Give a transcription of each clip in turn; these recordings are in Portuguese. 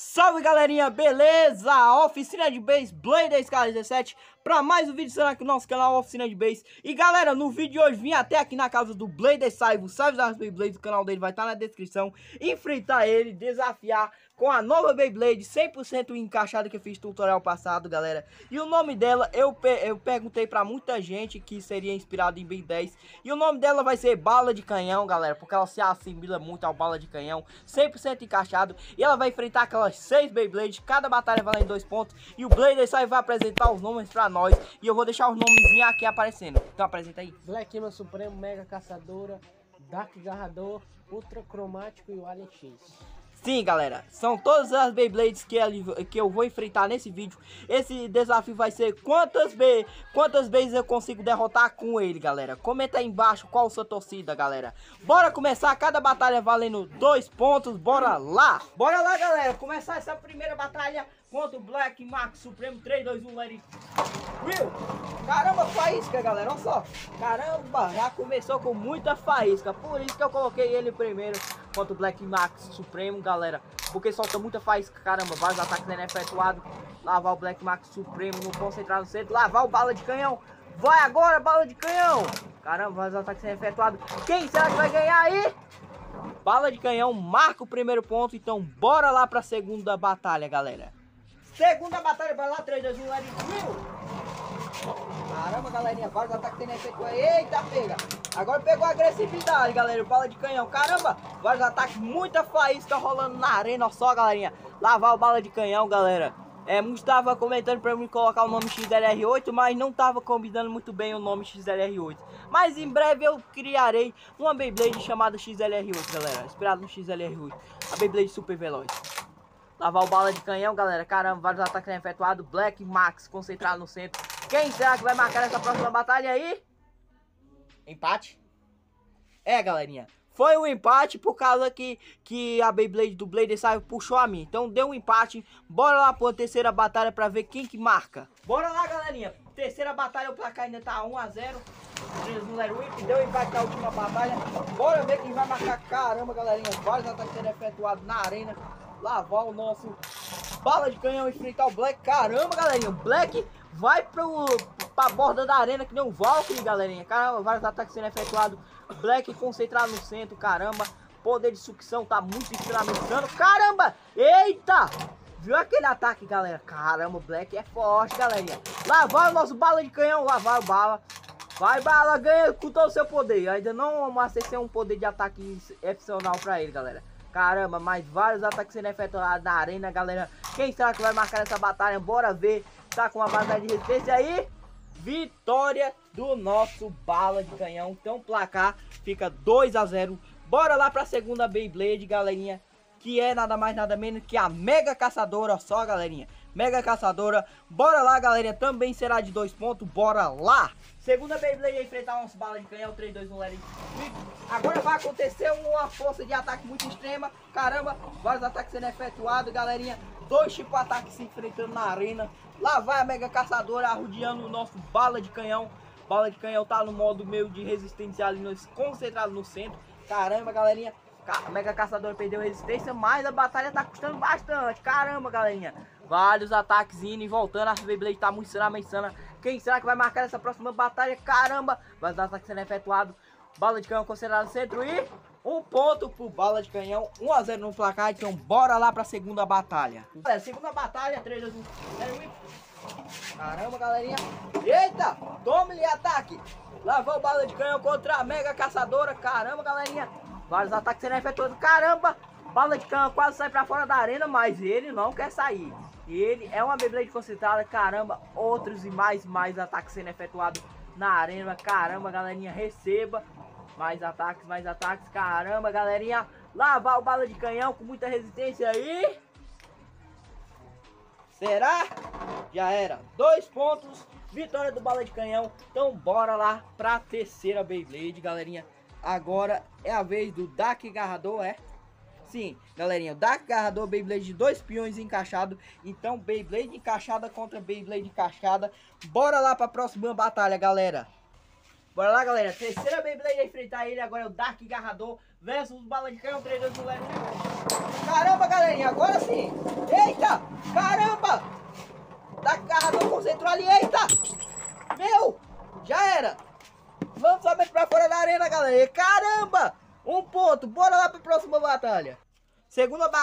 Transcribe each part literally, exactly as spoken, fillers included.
Salve galerinha, beleza? Oficina de Base Blade da Escala dezessete para mais um vídeo aqui no nosso canal Oficina de Base. E galera, no vídeo de hoje vim até aqui na casa do Blade Saivo, Saivo das Beyblades, o canal dele vai estar na descrição. Enfrentar ele, desafiar com a nova Beyblade cem por cento encaixada que eu fiz no tutorial passado, galera. E o nome dela, eu, pe eu perguntei pra muita gente que seria inspirado em Ben dez. E o nome dela vai ser Bala de Canhão, galera, porque ela se assimila muito ao Bala de Canhão, cem por cento encaixado. E ela vai enfrentar aquelas seis Beyblades, cada batalha valendo dois pontos. E o Blade Saivo vai apresentar os nomes pra nós. E eu vou deixar os nomezinhos aqui aparecendo. Então apresenta aí. Black Imã Supremo, Mega Caçadora, Dark Garrador, Ultra Cromático e o Alien X. Sim, galera, são todas as Beyblades que, que eu vou enfrentar nesse vídeo. Esse desafio vai ser quantas, be quantas vezes eu consigo derrotar com ele, galera. Comenta aí embaixo qual sua torcida, galera. Bora começar, cada batalha valendo dois pontos, bora lá. Bora lá, galera, começar essa primeira batalha contra o Black Max Supremo. Três, dois, um, let it Will. Caramba, faísca, galera, olha só. Caramba, já começou com muita faísca, por isso que eu coloquei ele primeiro contra o Black Max Supremo, galera, porque solta muita faísca. Caramba, vários ataques sendo efetuados. Lavar o Black Max Supremo no concentrado no centro, lavar o Bala de Canhão. Vai agora, Bala de Canhão. Caramba, vários ataques sendo efetuados. Quem será que vai ganhar aí? Bala de Canhão marca o primeiro ponto, então bora lá pra segunda batalha, galera. Segunda batalha, vai lá, três, dois, um, let it go. Caramba, galerinha, vários ataques sendo efetuados. Eita, pega. Agora pegou a agressividade, galera, o Bala de Canhão. Caramba, vários ataques, muita faísca rolando na arena. Olha só, galerinha, lavar o Bala de Canhão, galera. É, muitos estavam comentando para mim colocar o nome X L R oito, mas não estava combinando muito bem o nome X L R oito. Mas em breve eu criarei uma Beyblade chamada X L R oito, galera, inspirado no X L R oito, a Beyblade super veloz. Lavar o Bala de Canhão, galera. Caramba, vários ataques sendo efetuados. Black Max concentrado no centro. Quem será que vai marcar essa próxima batalha aí? Empate? É, galerinha, foi um empate por causa que, que a Beyblade do Blade Saivo puxou a mim. Então deu um empate. Bora lá para a terceira batalha para ver quem que marca. Bora lá, galerinha. Terceira batalha, o placar ainda tá um a zero. Deu empate na última batalha. Bora ver quem vai marcar. Caramba, galerinha, vários ataques sendo efetuados na arena. Lavar o nosso Bala de Canhão, enfrentar o Black. Caramba, galerinha, o Black vai pro, pra borda da arena que nem um Valkyrie, galerinha. Caramba, vários ataques sendo efetuados. Black concentrado no centro, caramba. Poder de sucção tá muito extremamente dano. Caramba, eita. Viu aquele ataque, galera? Caramba, o Black é forte, galerinha. Lavar o nosso Bala de Canhão, lavar o Bala. Vai, Bala, ganha com todo o seu poder. Ainda não acessei um poder de ataque excepcional pra ele, galera. Caramba, mais vários ataques sendo efetuados na arena, galera. Quem será que vai marcar essa batalha? Bora ver. Tá com uma batalha de resistência aí. Vitória do nosso Bala de Canhão. Então o placar fica dois a zero. Bora lá pra segunda Beyblade, galerinha. Que é nada mais nada menos que a Mega Caçadora. Só, galerinha, Mega Caçadora. Bora lá, galerinha. Também será de dois pontos. Bora lá. Segunda Beyblade a enfrentar uns Bala de Canhão. Três, dois, um, let it go. Agora vai acontecer uma força de ataque muito extrema. Caramba, vários ataques sendo efetuados, galerinha. Dois tipos de ataques se enfrentando na arena. Lá vai a Mega Caçadora arrodeando o nosso Bala de Canhão. Bala de Canhão tá no modo meio de resistência ali, concentrado no centro. Caramba, galerinha, a Mega Caçadora perdeu resistência, mas a batalha tá custando bastante. Caramba, galerinha, vários ataques indo e voltando. A Beyblade tá muito insana, insana. Quem será que vai marcar essa próxima batalha? Caramba, vários ataques sendo efetuados. Bala de Canhão concentrado no centro e um ponto pro Bala de Canhão. um a zero no placar. Então bora lá pra segunda batalha. Galera, segunda batalha, três, dois, um. Caramba, galerinha. Eita, tome-lhe ataque. Lavou o Bala de Canhão contra a Mega Caçadora. Caramba, galerinha, vários ataques sendo efetuados. Caramba, Bala de Canhão quase sai pra fora da arena, mas ele não quer sair. Ele é uma Beyblade concentrada. Caramba, outros e mais mais ataques sendo efetuados na arena. Caramba, galerinha, receba mais ataques, mais ataques. Caramba, galerinha, lavar o Bala de Canhão com muita resistência aí. Será? Já era. Dois pontos. Vitória do Bala de Canhão. Então bora lá pra terceira Beyblade, galerinha. Agora é a vez do Dark Garrador, é? Sim, galerinha, o Dark Garrador, Beyblade de dois peões encaixado. Então Beyblade encaixada contra Beyblade encaixada. Bora lá pra próxima batalha, galera. Bora lá, galera. Terceira Beyblade a enfrentar ele. Agora é o Dark Garrador versus Bala de Canhão. três, dois, um, let it go. Caramba, galerinha. Agora sim.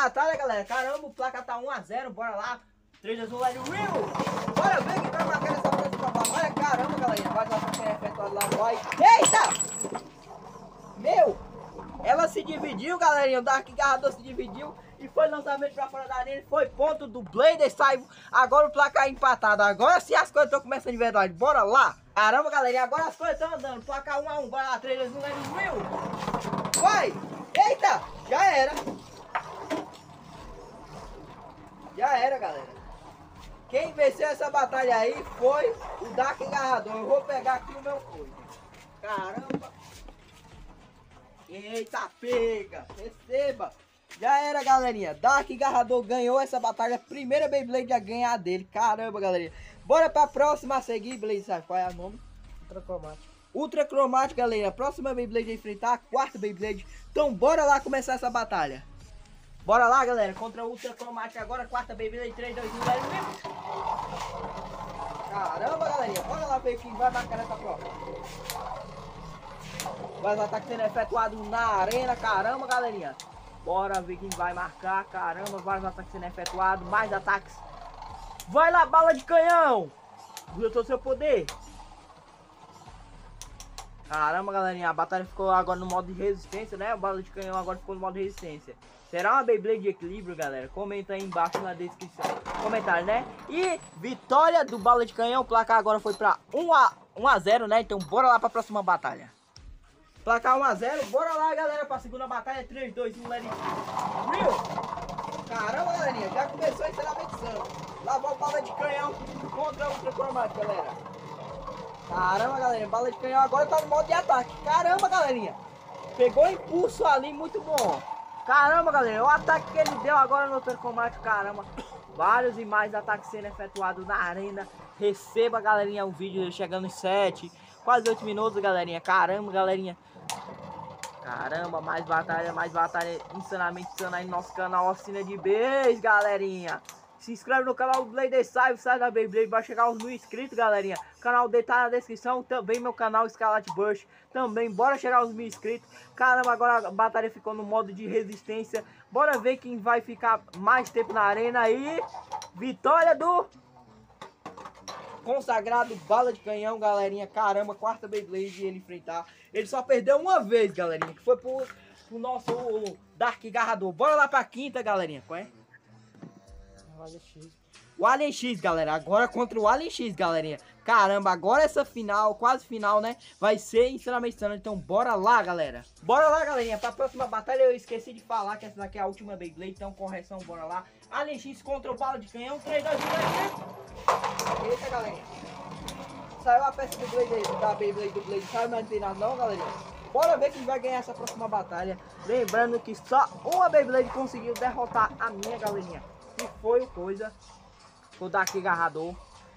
batalha, galera. Caramba, o placar tá um a zero. Bora lá. três, dois, um, let it will. Bora ver quem vai marcar essa próxima batalha. Caramba, galera. Vai lá pra quem é efetuado lá. Vai. Eita! Meu! Ela se dividiu, galerinha. O Dark Garrador se dividiu. E foi lançamento pra fora da arena. Foi ponto do Blader Saivo. Agora o placar é empatado. Agora sim as coisas estão começando de verdade. Bora lá. Caramba, galerinha. Agora as coisas estão andando. Placar um a um. Bora lá. três, dois, um, let it will. Vai! Eita! Já era. Já era, galera. Quem venceu essa batalha aí foi o Dark Garrador. Eu vou pegar aqui o meu coisa. Caramba. Eita, pega. Receba. Já era, galerinha. Dark Garrador ganhou essa batalha. Primeira Beyblade a ganhar dele. Caramba, galerinha. Bora pra próxima a seguir, Blade. Sabe qual é o nome? Ultra cromático. Ultra cromático, galera. Próxima Beyblade a enfrentar a quarta Beyblade. Então bora lá começar essa batalha. Bora lá, galera. Contra o Ultra cromático agora. Quarta Beyblade. três, dois, um, zero. Caramba, galerinha. Bora lá ver quem vai marcar essa prova. Vários ataques sendo efetuados na arena. Caramba, galerinha. Bora ver quem vai marcar. Caramba, vários ataques sendo efetuados. Mais ataques. Vai lá, bala de canhão. Usa todo o seu poder. Caramba, galerinha. A batalha ficou agora no modo de resistência, né? A bala de canhão agora ficou no modo de resistência. Será uma Beyblade de equilíbrio, galera? Comenta aí embaixo na descrição. Comentário, né? E vitória do bala de canhão. O placar agora foi pra um a zero, né? Então bora lá pra próxima batalha. Placar um a zero, bora lá, galera, pra segunda batalha. três, dois, um, let it will. Caramba, galerinha, já começou ensinamento insano. Lá vai o bala de canhão contra o Ultra cromático, galera. Caramba, galerinha, bala de canhão agora tá no modo de ataque. Caramba, galerinha, pegou impulso ali, muito bom. Caramba, galera, o ataque que ele deu agora no Ultra cromático, caramba. Vários e mais ataques sendo efetuados na arena. Receba, galerinha, o vídeo chegando em sete, quase oito minutos, galerinha. Caramba, galerinha. Caramba, mais batalha, mais batalha insanamente insana aí no nosso canal Oficina de Beis, galerinha. Se inscreve no canal do Blader Saivo, sai da Beyblade, vai chegar aos mil inscritos, galerinha. O canal dele tá na descrição, também meu canal Escarlate Burst, também, bora chegar aos mil inscritos. Caramba, agora a batalha ficou no modo de resistência. Bora ver quem vai ficar mais tempo na arena aí. Vitória do consagrado bala de canhão, galerinha. Caramba, quarta Beyblade ele enfrentar. Ele só perdeu uma vez, galerinha, que foi pro, pro nosso o Dark Garrador. Bora lá pra quinta, galerinha. Qual é? O Alien X. O Alien X, galera. Agora contra o Alien X, galerinha. Caramba, agora essa final, quase final, né? Vai ser insanamente insano. Então bora lá, galera. Bora lá, galerinha. Pra próxima batalha eu esqueci de falar que essa daqui é a última Beyblade. Então correção, bora lá. Alien X contra o bala de canhão. três, dois, um, eita, galerinha. Saiu a peça do Blade, da Beyblade do Blade. Saiu, mas não tem nada não, galerinha. Bora ver quem vai ganhar essa próxima batalha. Lembrando que só uma Beyblade conseguiu derrotar a minha, galerinha. Que foi o coisa. O Dark Garrador.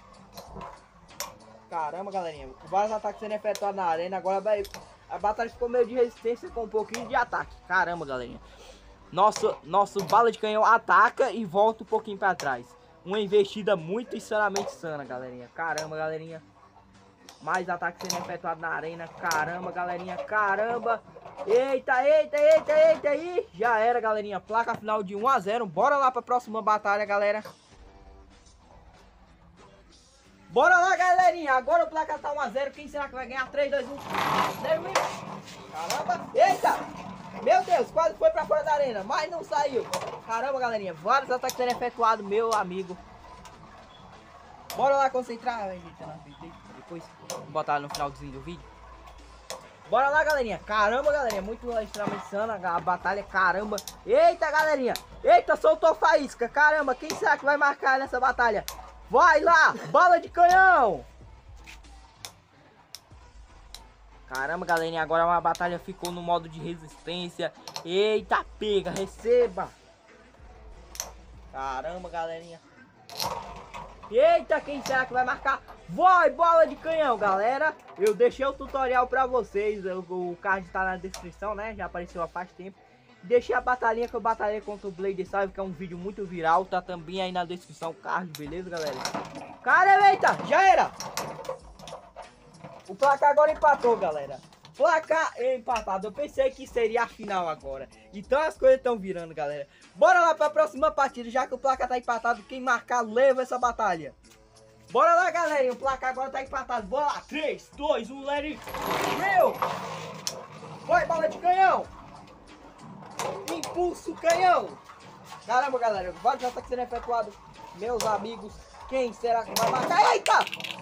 Caramba, galerinha. Vários ataques sendo efetuados na arena. Agora vai, a batalha ficou meio de resistência com um pouquinho de ataque. Caramba, galerinha. Nosso, nosso bala de canhão ataca e volta um pouquinho pra trás. Uma investida muito insanamente sana, galerinha. Caramba, galerinha. Mais ataques sendo efetuados na arena. Caramba, galerinha. Caramba. Eita, eita, eita, eita aí. Já era, galerinha. Placa final de um a zero. Bora lá pra próxima batalha, galera. Bora lá, galerinha. Agora o placa tá um a zero. Quem será que vai ganhar? três, dois, um. zero. Caramba. Eita. Meu Deus, quase foi pra fora da arena, mas não saiu. Caramba, galerinha. Vários ataques sendo efetuados, meu amigo. Bora lá concentrar. Depois vou botar no finalzinho do vídeo. Bora lá, galerinha. Caramba, galerinha. Muito extremamente insana a batalha. Caramba. Eita, galerinha. Eita, soltou faísca. Caramba, quem será que vai marcar nessa batalha? Vai lá, bala de canhão. Caramba, galerinha. Agora uma batalha ficou no modo de resistência. Eita, pega, receba. Caramba, galerinha. Eita, quem será que vai marcar? Vai, bola de canhão, galera. Eu deixei o tutorial pra vocês. O card tá na descrição, né? Já apareceu há faz tempo. Deixei a batalhinha que eu batalhei contra o Blader Saivo, que é um vídeo muito viral. Tá também aí na descrição o card, beleza, galera? Caramba, eita, já era. O placar agora empatou, galera. Placar empatado. Eu pensei que seria a final agora. Então as coisas estão virando, galera. Bora lá pra próxima partida. Já que o placar tá empatado, quem marcar leva essa batalha. Bora lá, galera. O placar agora tá empatado. Bora lá. três, dois, um, let it. Meu! Vai, bala de canhão. Impulso canhão. Caramba, galera. Vários ataques sendo efetuados. Meus amigos. Quem será que vai marcar? Eita!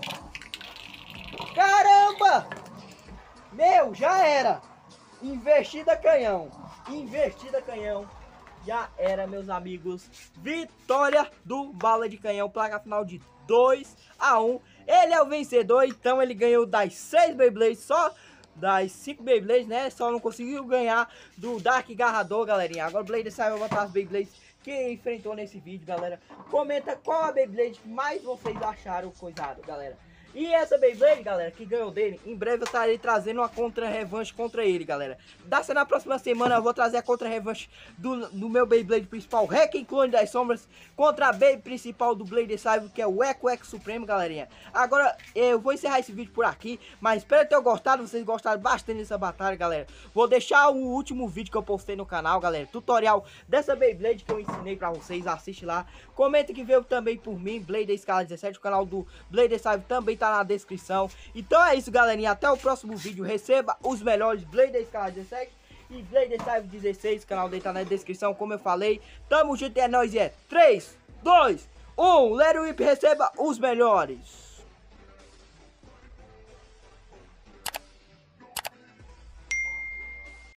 Caramba! Meu, já era. Investida canhão. Investida canhão. Já era, meus amigos. Vitória do Bala de Canhão. Placa final de dois a um. Ele é o vencedor. Então ele ganhou das seis Beyblades. Só das cinco Beyblades, né? Só não conseguiu ganhar do Dark Garrador, galerinha. Agora o Blade saiu botar as Beyblades que enfrentou nesse vídeo, galera. Comenta qual a Beyblade que mais vocês acharam coisado, galera. E essa Beyblade, galera, que ganhou dele, em breve eu estarei trazendo uma contra-revanche contra ele, galera. Da na próxima semana eu vou trazer a contra-revanche do, do meu Beyblade principal, Requiem Clone das Sombras, contra a Beyblade principal do Blade Cyber, que é o Eco Eco Supremo, galerinha. Agora, eu vou encerrar esse vídeo por aqui, mas espero ter gostado, vocês gostaram bastante dessa batalha, galera. Vou deixar o último vídeo que eu postei no canal, galera, tutorial dessa Beyblade que eu ensinei pra vocês, assiste lá. Comenta que veio também por mim, Blade Escala dezessete, o canal do Blade Cyber também tá na descrição. Então é isso, galerinha, até o próximo vídeo. Receba os melhores Blade Escala dezessete e Blade Cyber dezesseis, o canal dele tá na descrição, como eu falei. Tamo junto, é nóis e é três, dois, um, Let It Rip, receba os melhores.